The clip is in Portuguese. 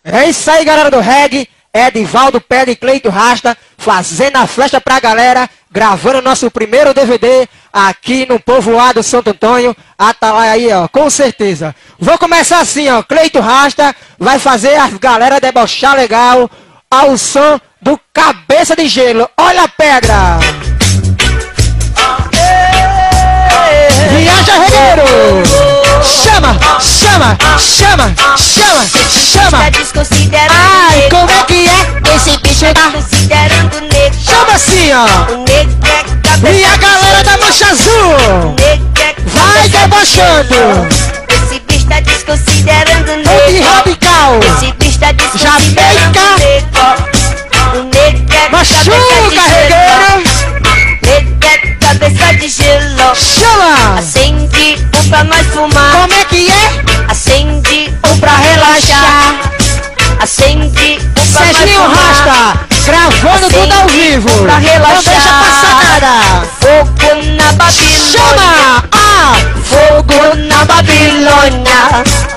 É isso aí, galera do reggae. Edivaldo Pedra e Cleito Rasta fazendo a festa pra galera, gravando nosso primeiro DVD aqui no povoado Santo Antônio. Atalaia aí, ó, com certeza. Vou começar assim, ó. Cleito Rasta vai fazer a galera debochar legal ao som do Cabeça de Gelo. Olha a pedra! Viaja, regueiro! Chama, chama, chama, chama, chama! Ai, como é que é? Esse bicho tá considerando negro. Chama assim, ó! O negro é cabeça. E a galera da mancha azul! Vai debochando! Esse bicho tá desconsiderando Oi, negro. radical! Esse bicho tá Jamaica. desconsiderando negro. O negro é Machuca, cabeça de regueiro! gelo. Negro é cabeça de gelo. Chama! Acende um pra nós fumar. Como é que é? Acende um Pra relaxar! Acende um pra nós Serginho fumar. Rasta, gravando tudo ao vivo! Pra relaxar. Não deixa passar nada! Fogo na Babilônia. Chama! Ah! Fogo na Babilônia.